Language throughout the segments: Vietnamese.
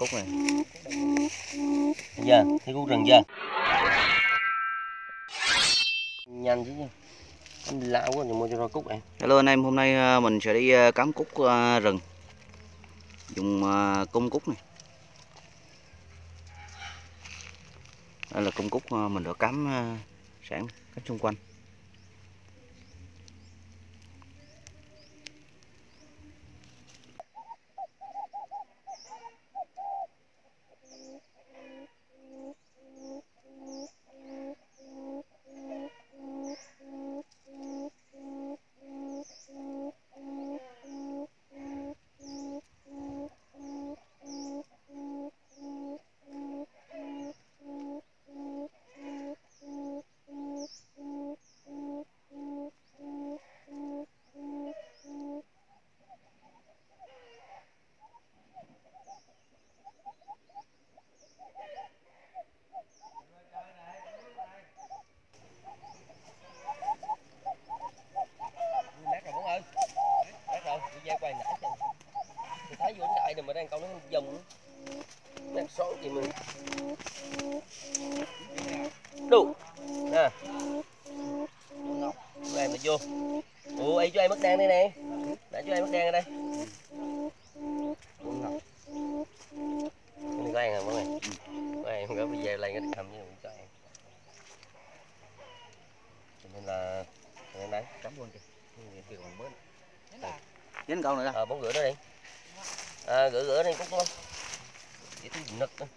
cúc này. Thấy chưa? Thấy cúc rừng chưa? Nhanh chứ nha. Anh lão quá mua cho rau cúc này. Hello anh em, hôm nay mình sẽ đi cắm cúc rừng. Dùng cung cúc này. Đây là cung cúc mình đã cắm sẵn cắm xung quanh. Thấy vô đại này mà đang câu nó dùng đang sót gì mình đủ nè này mà vô. Ủa ấy cho em mất đen đây nè, đã cho em mất đen ở đây. Cái này có ăn à mọi người? Có ăn không? Gỡ bây giờ lên cái cầm với cho em. Cho nên là em đấy cắm luôn kìa. Cái còn bớt. Dính câu nữa đâu? Bóng rửa đó đi. Rửa đi cũng không. Cái thứ nực đó.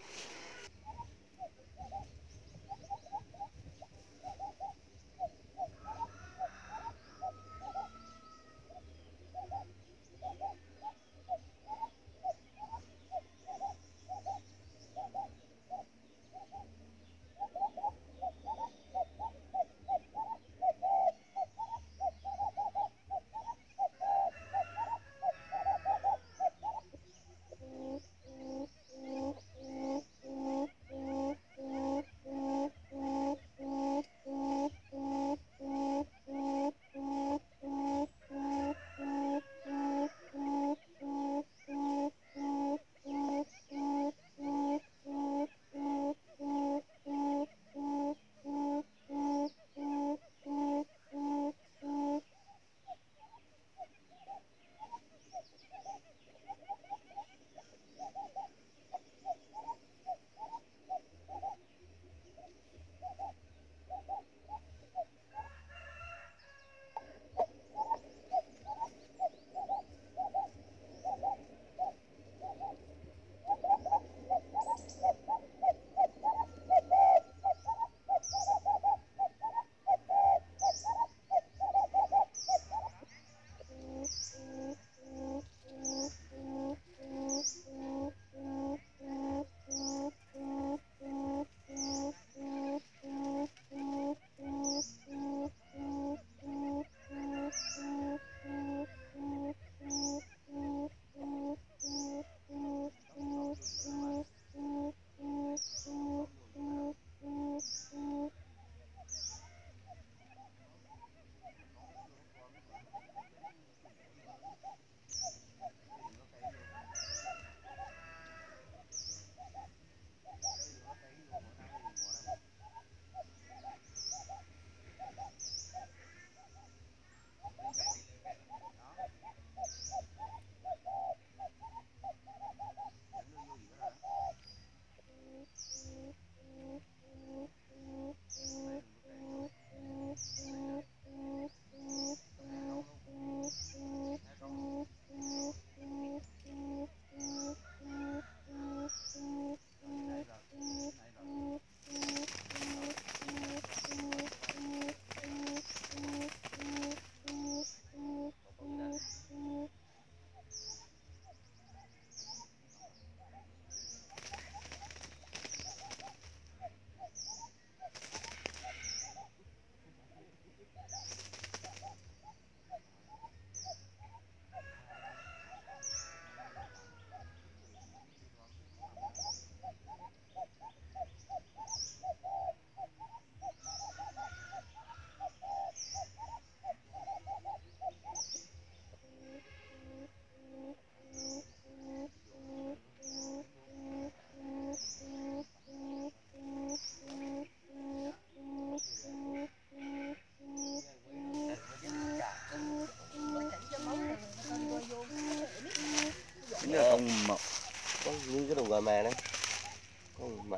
Có như cái đồng gà mà đó. Con mã.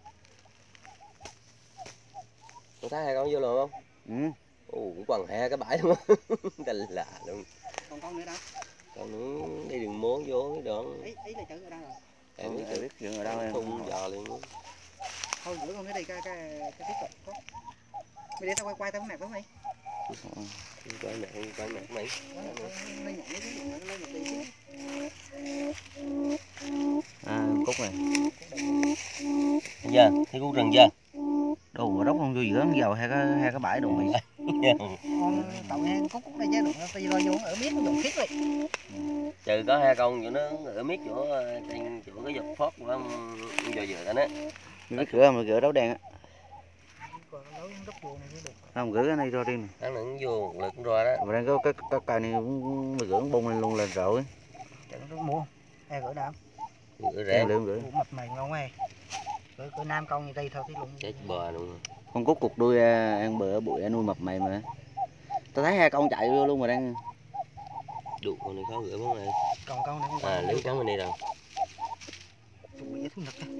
Có thấy hai con vô luôn không? Ừ. Ồ, cũng quằn hai cái bãi luôn á. Đành lạ luôn. Còn con nữa đâu? Con nữa đi đường mố vô cái đoạn. Ý là chữ ở đâu rồi? Em biết Biết chuyện ở đâu em. thùng giò liền luôn. Thôi gửi con nữa đi cái tiếp tục có. Mày để tao quay tao nạp với mày. Quái nặng mày. Lấy nhận lấy cái dùng lấy một tí xíu. Cúc này. Giờ, thấy cúc rừng chưa? Đồ mà đốc không vô giữa vào hai cái bãi đồ mày. Con tàu hang cúc đây chứ đụng nó ti rồi vô ở biết nó dùng thiết vậy. Trừ có hai con chỗ nó ở miết chỗ trên chỗ cái giật phốt của dừa dừa đó. Mày biết cửa đấu đen á. Còn nấu đốc chuồng này được. Không gửi cái này ra đi nè. Hắn nó vô một lượt cũng ra đó. Mà đang có cái cây này mày gửi bung lên luôn là rồi. Chẳng nó mua. Ai gửi đâu? Gửi rẻ. Gửi. Mập mày ngon quá. Gửi nam con như đây thôi tí luôn. Chết bò luôn. Con cút cục đuôi ăn bữa bụi nuôi mập mày mà. Tao thấy hai con chạy vô luôn mà đang. Đụ con này khó gửi món này. Còn con này không À, lưới cắn bên đây rồi. bị thú nhật.